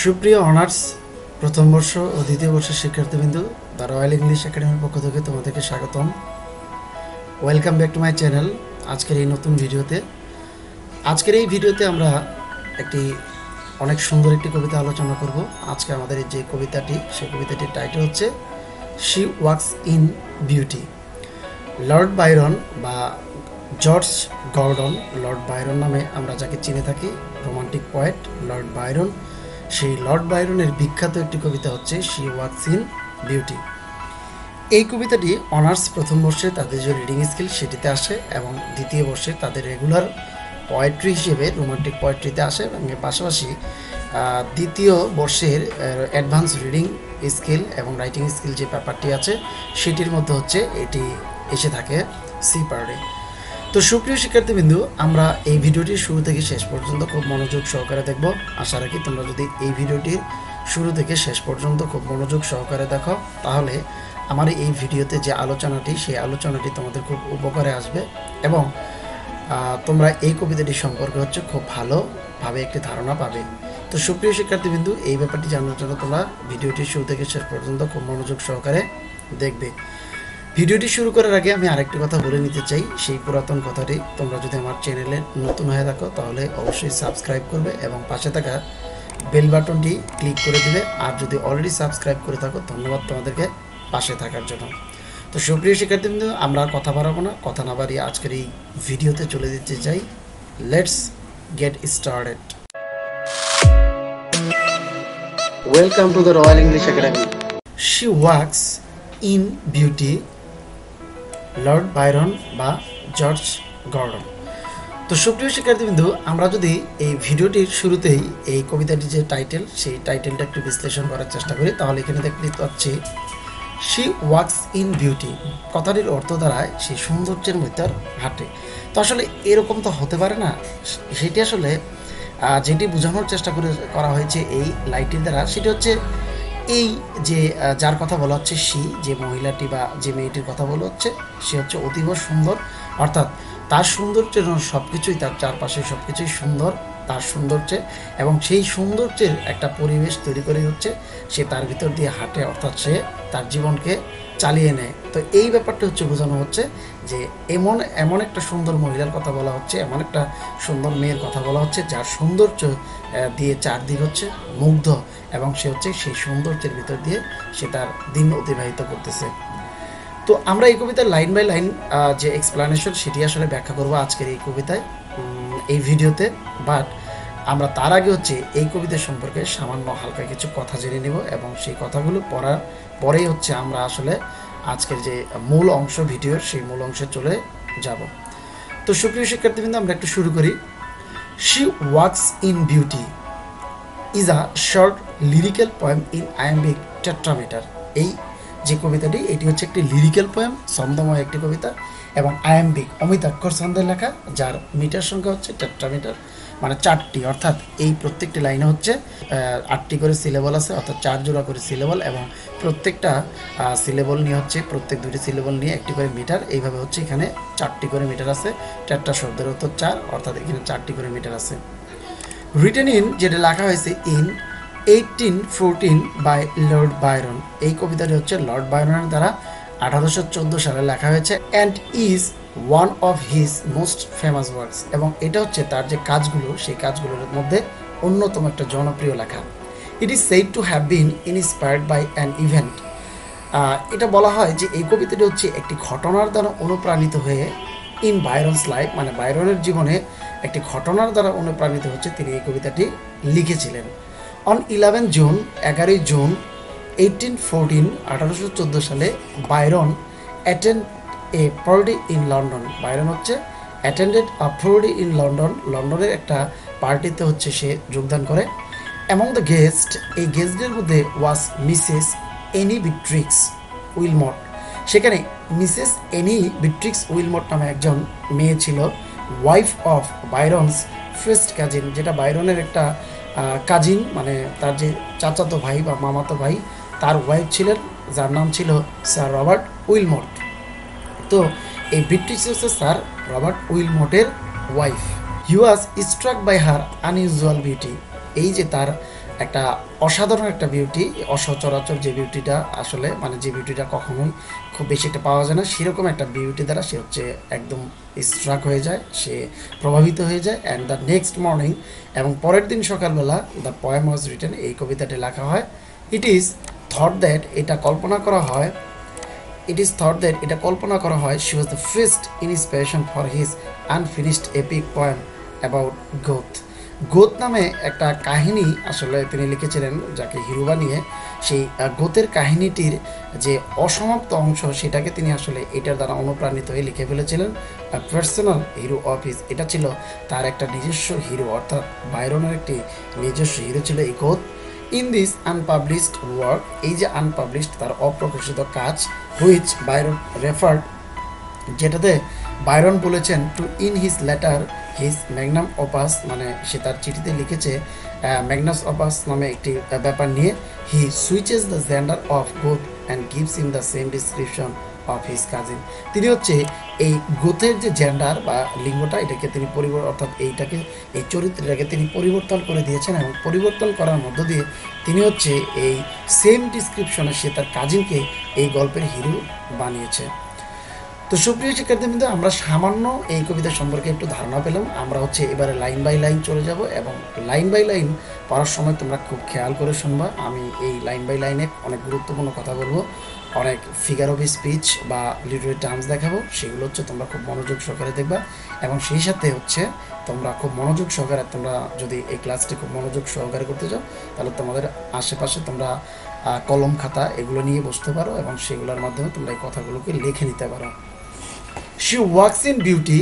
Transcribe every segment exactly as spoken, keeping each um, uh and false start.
সুপ্রিয় অনার্স প্রথম বর্ষ ও দ্বিতীয় বর্ষের শিক্ষার্থীবৃন্দ, দ্য রয়্যাল ইংলিশ একাডেমির পক্ষ থেকে তোমাদেরকে স্বাগতম। Welcome back to my channel. আজকের এই নতুন ভিডিওতে আজকের এই ভিডিওতে আমরা একটি অনেক সুন্দর একটি কবিতা আলোচনা করব। আজকে আমাদের যে কবিতাটি, সেই কবিতাটির টাইটেল হচ্ছে she walks in beauty. Lord Byron বা জর্জ গর্ডন, লর্ড বাইরন নামে আমরা যাকে চিনে থাকি, রোমান্টিক পোয়েট লর্ড বাইরন, সেই লর্ড বাইরনের বিখ্যাত একটি কবিতা হচ্ছে শি ওয়াকস ইন বিউটি। এই কবিতাটি অনার্স প্রথম বর্ষে তাদের যে রিডিং স্কিল সেটিতে আসে এবং দ্বিতীয় বর্ষে তাদের রেগুলার পোয়েট্রি হিসেবে রোমান্টিক পোয়েট্রিতে আসে এবং এর পাশাপাশি দ্বিতীয় বর্ষের অ্যাডভান্স রিডিং স্কিল এবং রাইটিং স্কিল যে ব্যাপারটি আছে সেটির মধ্যে হচ্ছে এটি এসে থাকে সি পার্টে। তো সুপ্রিয় শিক্ষার্থীবৃন্দু, আমরা এই ভিডিওটির শুরু থেকে শেষ পর্যন্ত খুব মনোযোগ সহকারে দেখব। আশা রাখি তোমরা যদি এই ভিডিওটির শুরু থেকে শেষ পর্যন্ত খুব মনোযোগ সহকারে দেখো, তাহলে আমার এই ভিডিওতে যে আলোচনাটি, সেই আলোচনাটি তোমাদের খুব উপকারে আসবে এবং তোমরা এই কবিতাটি সম্পর্কে হচ্ছে খুব ভালোভাবে একটি ধারণা পাবে। তো সুপ্রিয় শিক্ষার্থীবৃন্দু, এই ব্যাপারটি জানার জন্য তোমরা ভিডিওটি শুরু থেকে শেষ পর্যন্ত খুব মনোযোগ সহকারে দেখবে। ভিডিওটি শুরু করার আগে আমি আরেকটি কথা বলে নিতে চাই, সেই পুরাতন কথাটি। তোমরা যদি আমার চ্যানেলে নতুন হয়ে থাকো তাহলে অবশ্যই সাবস্ক্রাইব করবে এবং পাশে থাকা বেল বাটনটি ক্লিক করে দিবে। আর যদি অলরেডি সাবস্ক্রাইব করে থাকো, ধন্যবাদ তোমাদেরকে পাশে থাকার জন্য। তো সুপ্রিয় শিক্ষার্থীবৃন্দ, আমরা কথা বাড়াবো না, কথা না বাড়িয়ে আজকের এই ভিডিওতে চলে যেতে চাই। Let's get started. Welcome to the Royal English Academy. She walks in beauty, Lord Byron বা জর্জ গর্ডন। তো সুপ্রিয় শিক্ষার্থীবৃন্দু, আমরা যদি এই ভিডিওটির শুরুতেই এই কবিতাটির যে টাইটেল, সেই টাইটেলটা একটু বিশ্লেষণ করার চেষ্টা করি, তাহলে এখানে দেখতে পাচ্ছি শি ওয়াকস ইন বিউটি। কথাটির অর্থ দাঁড়ায় সেই সৌন্দর্যের মধ্যে হাঁটে। তো আসলে এরকম তো হতে পারে না। সেটি আসলে যেটি বোঝানোর চেষ্টা করে করা হয়েছে এই লাইনটির দ্বারা, সেটি হচ্ছে এই যে যার কথা বলা হচ্ছে, সি যে মহিলাটি বা যে মেয়েটির কথা বলা হচ্ছে, সে হচ্ছে অতীব সুন্দর। অর্থাৎ তার সৌন্দর্যের সব কিছুই, তার চারপাশে সব কিছুই সুন্দর, তার সৌন্দর্যে, এবং সেই সৌন্দর্যের একটা পরিবেশ তৈরি করে হচ্ছে সে তার ভিতর দিয়ে হাঁটে, অর্থাৎ সে তার জীবনকে চালিয়ে নেয়। তো এই ব্যাপারটা হচ্ছে বোঝানো হচ্ছে যে এমন এমন একটা সুন্দর মহিলার কথা বলা হচ্ছে, এমন একটা সুন্দর মেয়ের কথা বলা হচ্ছে যার সৌন্দর্য দিয়ে চারদিক হচ্ছে মুগ্ধ এবং সে হচ্ছে সেই সৌন্দর্যের ভিতর দিয়ে সে তার দিন অতিবাহিত করতেছে। তো আমরা এই কবিতার লাইন বাই লাইন যে এক্সপ্লানেশন, সেটি আসলে ব্যাখ্যা করবো আজকের এই কবিতায়, এই ভিডিওতে। বাট আমরা তার আগে হচ্ছে এই কবিতা সম্পর্কে সামান্য হালকা কিছু কথা জেনে নেব এবং সেই কথাগুলো পড়ার পরেই হচ্ছে আমরা আসলে আজকের যে মূল অংশ ভিডিওর, সেই মূল অংশে চলে যাব। তো সুপ্রিয় শিক্ষার্থীবৃন্দ, আমরা একটু শুরু করি। She walks in beauty is a short lyrical poem in iambic tetrameter. এই যে কবিতাটি, এটি হচ্ছে একটি লিরিক্যাল পোয়েম, ছন্দময় একটি কবিতা এবং আয়াম্বিক অমিতাক্ষর ছন্দে লেখা, যার মিটার সংখ্যা হচ্ছে টেট্রামিটার, মানে চারটি। অর্থাৎ এই প্রত্যেকটি লাইনে হচ্ছে আটটি করে সিলেবল আছে, অর্থাৎ চার জোড়া করে সিলেবল, এবং প্রত্যেকটা সিলেবল নিয়ে হচ্ছে, প্রত্যেক দুটি সিলেবল নিয়ে একটি করে মিটার। এইভাবে হচ্ছে এখানে চারটি করে মিটার আছে। টেট্রা শব্দের অর্থ চার, অর্থাৎ এখানে চারটি করে মিটার আছে। রিটেন ইন, যেটা লেখা হয়েছে in eighteen fourteen by Lord Byron. এই কবিতাটি হচ্ছে লর্ড বাইরনের দ্বারা আঠারোশো চোদ্দো সালে লেখা হয়েছে and is one of his most famous works. এবং এটা হচ্ছে তার যে কাজগুলো, সেই কাজগুলোর মধ্যে অন্যতম একটা জনপ্রিয় লেখা। It is said to have been inspired by an event. এটা বলা হয় যে এই কবিতাটি হচ্ছে একটি ঘটনার দ্বারা অনুপ্রাণিত হয়ে, ইন বাইরনস লাইফ, মানে বাইরনের জীবনে একটি ঘটনার দ্বারা অনুপ্রাণিত হচ্ছে তিনি এই কবিতাটি লিখেছিলেন। অন ইলেভেন জুন, এগারোই জুন এইটিন ফোরটিন, আঠারোশো চোদ্দো সালে Byron attend a party in London. Byron হচ্ছে attended a party in London, লন্ডনের একটা পার্টিতে হচ্ছে সে যোগদান করে। অ্যামং দ্য গেস্ট, এই গেস্টদের মধ্যে was Mrs Anne Beatrix Wilmot. সেখানে মিসেস এনি বিট্রিক্স উইলমট নামে একজন মেয়ে ছিল, wife of Byron's first cousin, যেটা বাইরনের একটা কাজিন, মানে তার যে চাচাতো ভাই বা মামাতো ভাই, তার ওয়াইফ ছিলেন, যার নাম ছিল স্যার রবার্ট উইলমট। তো এই বিট্রিক্স হচ্ছে স্যার রবার্ট উইলমটের wife. He was struck by her unusual beauty. এই যে তার একটা অসাধারণ একটা বিউটি, অসচরাচর যে বিউটিটা আসলে মানে যে বিউটিটা কখনোই খুব বেশি একটা পাওয়া যায় না, সেরকম একটা বিউটি দ্বারা সে হচ্ছে একদম স্ট্রাক হয়ে যায়, সে প্রভাবিত হয়ে যায়। অ্যান্ড দ্য নেক্সট মর্নিং, এবং পরের দিন সকালবেলা দ্য পোয়েম ওয়াজ রিটেন, এই কবিতাটি লেখা হয়। ইট ইজ থট দ্যাট, এটা কল্পনা করা হয় ইট ইজ থট দ্যাট এটা কল্পনা করা হয় she was the first inspiration for his unfinished epic poem about Goth. Goth নামে একটা কাহিনী আসলে তিনি লিখেছিলেন, যাকে হিরো বানিয়ে সেই গোথের কাহিনীটির যে অসমাপ্ত অংশ সেটাকে তিনি আসলে এটার দ্বারা অনুপ্রাণিত হয়ে লিখে ফেলেছিলেন। পার্সোনাল হিরো অফ হিজ, এটা ছিল তার একটা নিজস্ব হিরো, অর্থাৎ বাইরনের একটি নিজস্ব হিরো ছিল এই Goth. In this unpublished work, এই যে আনপাবলিশড তার অপ্রকাশিত কাজ, হুইচ বাইরন রেফার্ড, যেটাতে বাইরন বলেছেন to in his letter his magnum opus, মানে সে তার চিঠিতে লিখেছে ম্যাগনাস অপাস নামে একটি ব্যাপার নিয়ে। He switches the gender of Goth and gives in the same description of his cousin. তিনি হচ্ছে এই গোথের যে জেন্ডার বা লিঙ্গটা, এটাকে তিনি পরিবর্তন, অর্থাৎ এইটাকে এই চরিত্রটাকে তিনি পরিবর্তন করে দিয়েছেন, এবং পরিবর্তন করার মধ্য দিয়ে তিনি হচ্ছে এই সেম ডিসক্রিপশনে সে তার কাজিনকে এই গল্পের হিরো বানিয়েছে। তো সুপ্রিয় শিক্ষার্থীবৃন্দ, আমরা সামান্য এই কবিতা সম্পর্কে একটু ধারণা পেলাম। আমরা হচ্ছে এবারে লাইন বাই লাইন চলে যাব, এবং লাইন বাই লাইন পড়ার সময় তোমরা খুব খেয়াল করে শুনবা। আমি এই লাইন বাই লাইনে অনেক গুরুত্বপূর্ণ কথা বলবো, অনেক ফিগার অফ স্পিচ বা লিটারেরি টার্মস দেখাবো, সেগুলো হচ্ছে তোমরা খুব মনোযোগ সহকারে দেখবা। এবং সেই সাথে হচ্ছে তোমরা খুব মনোযোগ সহকারে, তোমরা যদি এই ক্লাসটি খুব মনোযোগ সহকারে করতে চাও, তাহলে তোমাদের আশেপাশে তোমরা কলম খাতা এগুলো নিয়ে বসতে পারো, এবং সেগুলোর মাধ্যমে তোমরা এই কথাগুলোকে লিখে নিতে পারো। শি ওয়ার্কস ইন বিউটি,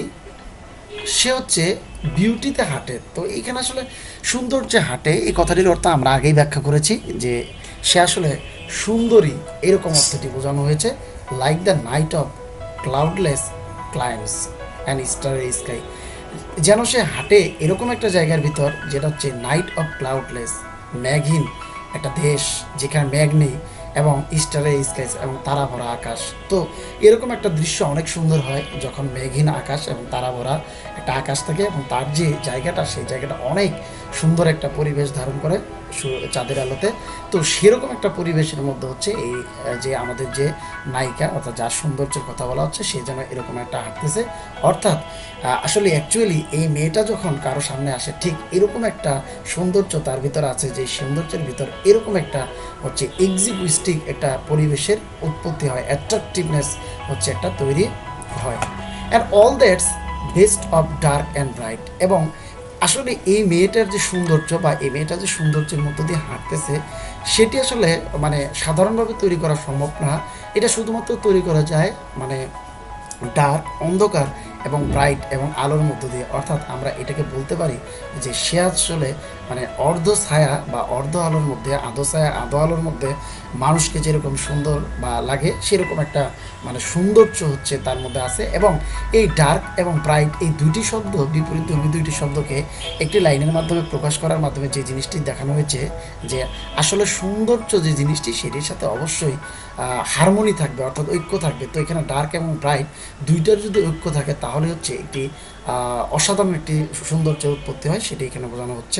সে হচ্ছে বিউটিতে হাঁটে। তো এইখানে আসলে সৌন্দর্যে হাঁটে এই কথাটির অর্থ আমরা আগেই ব্যাখ্যা করেছি, যে সে আসলে সুন্দরী, এরকম অর্থটি বোঝানো হয়েছে। Like the night of cloudless climes and starry sky, যেন সে হাঁটে এরকম একটা জায়গার ভিতর যেটা হচ্ছে নাইট অফ ক্লাউডলেস, মেঘহীন একটা দেশ যেখানে মেঘ নেই, এবং স্টারে স্কাইস এবং তারা ভরা আকাশ। তো এরকম একটা দৃশ্য অনেক সুন্দর হয় যখন মেঘহীন আকাশ এবং তারা ভরা একটা আকাশ থাকে, এবং তার যে জায়গাটা, সেই জায়গাটা অনেক সুন্দর একটা পরিবেশ ধারণ করে চাঁদের আলোতে। তো সেরকম একটা পরিবেশের মধ্যে হচ্ছে এই যে আমাদের যে নায়িকা, অর্থাৎ যার সৌন্দর্যের কথা বলা হচ্ছে, সে যেন এরকম একটা হাঁটতেছে। অর্থাৎ আসলে অ্যাকচুয়ালি এই মেয়েটা যখন কারো সামনে আসে, ঠিক এরকম একটা সৌন্দর্য তার ভিতর আছে, যে সৌন্দর্যের ভিতর এরকম একটা হচ্ছে এক্সিকুইস্টিক একটা পরিবেশের উৎপত্তি হয়, অ্যাট্রাকটিভনেস হচ্ছে একটা তৈরি হয়। And all that's best of dark and bright, এবং আসলে এই মেয়েটার যে সৌন্দর্য বা এই মেয়েটা যে সৌন্দর্যের মধ্য দিয়ে হাঁটতেছে, সেটি আসলে মানে সাধারণভাবে তৈরি করা সম্ভব না। এটা শুধুমাত্র তৈরি করা যায় মানে ডার্ক, অন্ধকার, এবং ব্রাইট এবং আলোর মধ্য দিয়ে। অর্থাৎ আমরা এটাকে বলতে পারি যে সে আসলে মানে অর্ধ ছায়া বা অর্ধ আলোর মধ্যে, আধো ছায়া আধো আলোর মধ্যে মানুষকে যেরকম সুন্দর বা লাগে, সেরকম একটা মানে সৌন্দর্য হচ্ছে তার মধ্যে আছে। এবং এই ডার্ক এবং ব্রাইট, এই দুইটি শব্দ, বিপরীত ধর্মী দুইটি শব্দকে একটি লাইনের মাধ্যমে প্রকাশ করার মাধ্যমে যে জিনিসটি দেখানো হয়েছে, যে আসলে সৌন্দর্য যে জিনিসটি, সেটির সাথে অবশ্যই হারমোনি থাকবে, অর্থাৎ ঐক্য থাকবে। তো এখানে ডার্ক এবং ব্রাইট দুইটার যদি ঐক্য থাকে, তাহলে হচ্ছে একটি অসাধারণ একটি সৌন্দর্যের উৎপত্তি হয়, সেটি এখানে বোঝানো হচ্ছে।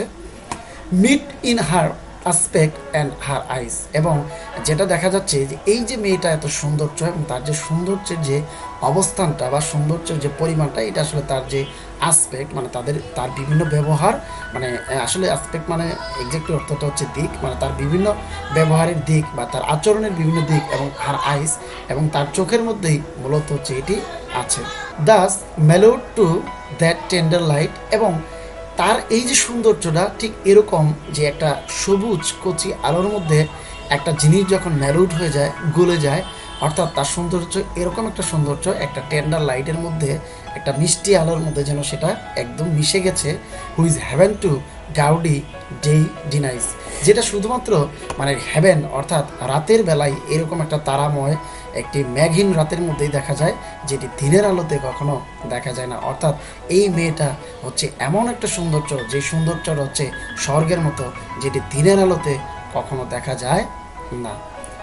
Meet in her aspect and her eyes, এবং যেটা দেখা যাচ্ছে যে এই যে মেয়েটা এত সৌন্দর্য, এবং তার যে সৌন্দর্যের যে অবস্থানটা বা সৌন্দর্যের যে পরিমাণটা, এটা আসলে তার যে অ্যাসপেক্ট, মানে তাদের তার বিভিন্ন ব্যবহার, মানে আসলে অ্যাসপেক্ট মানে এক্স্যাক্টলি অর্থটা হচ্ছে দিক, মানে তার বিভিন্ন ব্যবহারের দিক বা তার আচরণের বিভিন্ন দিক, এবং হার আইস এবং তার চোখের মধ্যেই মূলত হচ্ছে এটি আছে। Thus mellowed to that tender light, এবং তার এই যে সৌন্দর্যটা ঠিক এরকম, যে একটা সবুজ কচি আলোর মধ্যে একটা জিনিস যখন ম্যালুড হয়ে যায়, গলে যায়, অর্থাৎ তার সৌন্দর্য এরকম একটা সৌন্দর্য, একটা টেন্ডার লাইটের মধ্যে, একটা মিষ্টি আলোর মধ্যে যেন সেটা একদম মিশে গেছে। Which heaven to gaudy day denies, যেটা শুধুমাত্র মানে হ্যাভেন, অর্থাৎ রাতের বেলায় এরকম একটা তারাময় একটি মেঘহীন রাতের মধ্যেই দেখা যায়, যেটি দিনের আলোতে কখনো দেখা যায় না। অর্থাৎ এই মেয়েটা হচ্ছে এমন একটা সৌন্দর্য, যে সৌন্দর্যটা হচ্ছে স্বর্গের মতো, যেটি দিনের আলোতে কখনো দেখা যায় না।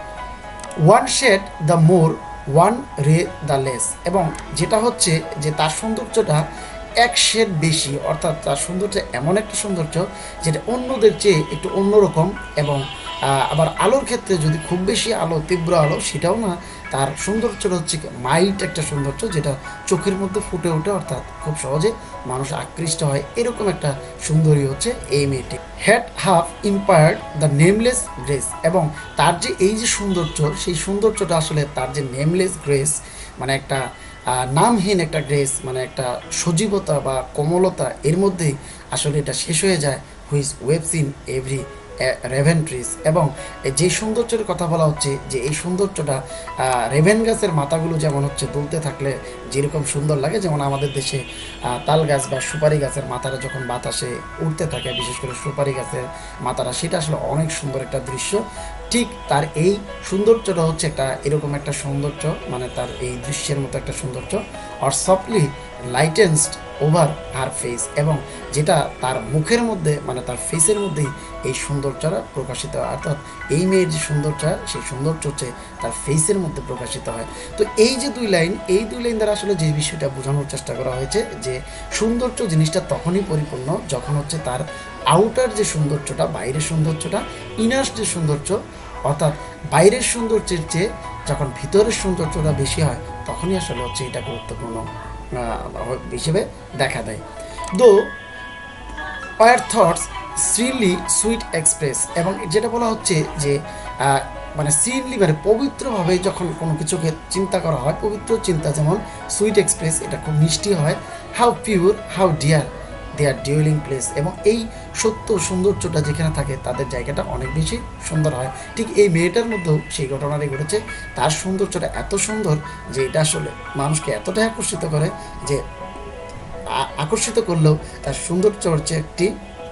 One shade the more, one ray the less, এবং যেটা হচ্ছে যে তার সৌন্দর্যটা এক শেড বেশি, অর্থাৎ তার সৌন্দর্য এমন একটা সৌন্দর্য যেটা অন্যদের চেয়ে একটু অন্যরকম। এবং আবার আলোর ক্ষেত্রে যদি খুব বেশি আলো, তীব্র আলো, সেটাও না, তার সৌন্দর্যটা হচ্ছে মাইল্ড একটা সৌন্দর্য যেটা চোখের মধ্যে ফুটে ওঠে, অর্থাৎ খুব সহজে মানুষ আকৃষ্ট হয়, এরকম একটা সুন্দরী হচ্ছে এই মেয়েটি। Had half impaired the nameless grace, এবং তার যে এই যে সৌন্দর্য, সেই সৌন্দর্যটা আসলে তার যে নেমলেস গ্রেস, মানে একটা নামহীন একটা গ্রেস, মানে একটা সজীবতা বা কোমলতা, এর মধ্যেই আসলে এটা শেষ হয়ে যায়। Which waves in every raven tress, এবং যে সৌন্দর্যের কথা বলা হচ্ছে যে এই সৌন্দর্যটা রেভেন গাছের মাথাগুলো যেমন হচ্ছে দুলতে থাকলে যেরকম সুন্দর লাগে, যেমন আমাদের দেশে তাল গাছ বা সুপারি গাছের মাথাটা যখন বাতাসে উঠতে থাকে, বিশেষ করে সুপারি গাছের মাথাটা, সেটা আসলে অনেক সুন্দর একটা দৃশ্য। ঠিক তার এই সৌন্দর্যটা হচ্ছে একটা এরকম একটা সৌন্দর্য, মানে তার এই দৃশ্যের মতো একটা সৌন্দর্য। Or softly lightens over her face, এবং যেটা তার মুখের মধ্যে, মানে তার ফেসের মধ্যেই এই সৌন্দর্যটা প্রকাশিত হয়, অর্থাৎ এই মেয়ের যে সৌন্দর্য, সেই সৌন্দর্য হচ্ছে তার ফেসের মধ্যে প্রকাশিত হয়। তো এই যে দুই লাইন, এই দুই লাইন দ্বারা আসলে যে বিষয়টা বোঝানোর চেষ্টা করা হয়েছে যে সৌন্দর্য জিনিসটা তখনই পরিপূর্ণ যখন হচ্ছে তার আউটার যে সৌন্দর্যটা, বাইরের সৌন্দর্যটা, ইনার যে সৌন্দর্য, অর্থাৎ বাইরের সৌন্দর্যের চেয়ে যখন ভিতরের সৌন্দর্যটা বেশি হয়, তখনই আসলে হচ্ছে এটা গুরুত্বপূর্ণ হিসেবে দেখা দেয়। Though where thoughts serenely sweet express, এবং যেটা বলা হচ্ছে যে মানে শ্রীলি মানে পবিত্রভাবে যখন কোনো কিছুকে চিন্তা করা হয়, পবিত্র চিন্তা যেমন সুইট এক্সপ্রেস, এটা খুব মিষ্টি হয়। How pure how dear their dwelling place, এবং এই সত্য সৌন্দর্যটা যেখানে থাকে তাদের জায়গাটা অনেক বেশি সুন্দর হয়। ঠিক এই মেয়েটার মধ্যেও সেই ঘটনাটাই ঘটেছে। তার সৌন্দর্যটা এত সুন্দর যে এটা আসলে মানুষকে এতটাই আকর্ষিত করে যে আকর্ষিত করলেও তার সৌন্দর্য হচ্ছে একটি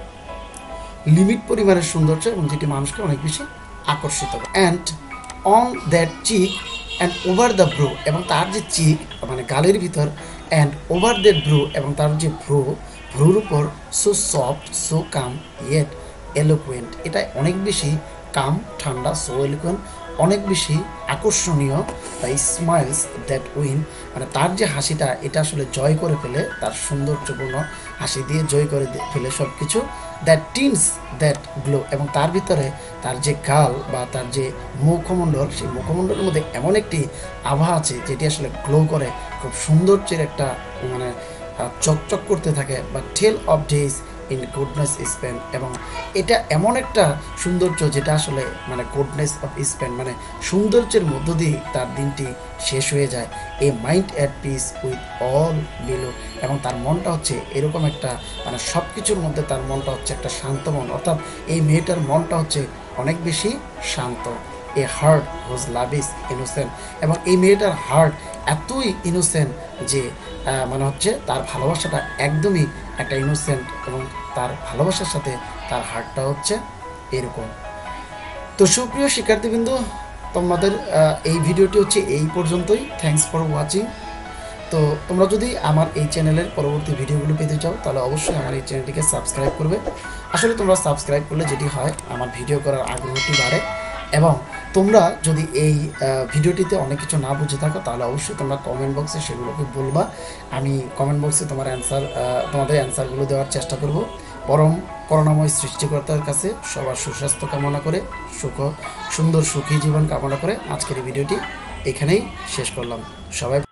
লিমিট পরিমাণের সৌন্দর্য, এবং যেটি মানুষকে অনেক বেশি আকর্ষিত করে। And on that cheek and over the brow, এবং তার যে চিক মানে গালের ভিতর, অ্যান্ড ওভার দ্যাট ব্রু, এবং তার যে ভ্রু, ভ্রুর উপর, so soft so calm yet eloquent, এটা অনেক বেশি কাম ঠান্ডা, সো এলোকুয়েন্ট অনেক বেশি আকর্ষণীয়। দ্য স্মাইলস দ্যাট উইন, মানে তার যে হাসিটা, এটা আসলে জয় করে ফেলে, তার সৌন্দর্যপূর্ণ হাসি দিয়ে জয় করে ফেলে সব কিছু। দ্যাট টিনস দ্যাট গ্লো, এবং তার ভিতরে তার যে গাল বা তার যে মুখমণ্ডল, সেই মুখমণ্ডলের মধ্যে এমন একটি আভা আছে যেটি আসলে গ্লো করে, খুব সৌন্দর্যের একটা মানে চকচক করতে থাকে। But tell of days in goodness spent, এবং এটা এমন একটা সৌন্দর্য যেটা আসলে মানে গুডনেস অফ স্পেন, মানে সৌন্দর্যের মধ্য দিয়ে তার দিনটি শেষ হয়ে যায়। A mind at peace with all below, এবং তার মনটা হচ্ছে এরকম একটা মানে সব কিছুর মধ্যে তার মনটা হচ্ছে একটা শান্ত মন, অর্থাৎ এই মেয়েটার মনটা হচ্ছে অনেক বেশি শান্ত। A heart whose love is innocent, এবং এই মেয়েটার হার্ট এতই ইনোসেন্ট যে মানে হচ্ছে তার ভালোবাসাটা একদমই একটা ইনোসেন্ট, এবং তার ভালোবাসার সাথে তার হার্টটা হচ্ছে এরকম। তো সুপ্রিয় শিক্ষার্থীবৃন্দ, তোমাদের এই ভিডিওটি হচ্ছে এই পর্যন্তই। Thanks for watching. তো তোমরা যদি আমার এই চ্যানেলের পরবর্তী ভিডিওগুলো পেতে চাও তাহলে অবশ্যই আমার এই চ্যানেলটিকে সাবস্ক্রাইব করবে। আসলে তোমরা সাবস্ক্রাইব করলে যেটি হয়, আমার ভিডিও করার আগ্রহটি বাড়ে, এবং তোমরা যদি এই ভিডিওটিতে অনেক কিছু না বুঝে থাকো তাহলে অবশ্যই তোমরা কমেন্ট বক্সে সেগুলোকে বলবা। আমি কমেন্ট বক্সে তোমার অ্যান্সার তোমাদের অ্যান্সারগুলো দেওয়ার চেষ্টা করব। পরম করুণাময় সৃষ্টিকর্তার কাছে সবার সুস্বাস্থ্য কামনা করে, সুখ সুন্দর সুখী জীবন কামনা করে আজকের এই ভিডিওটি এখানেই শেষ করলাম। সবাই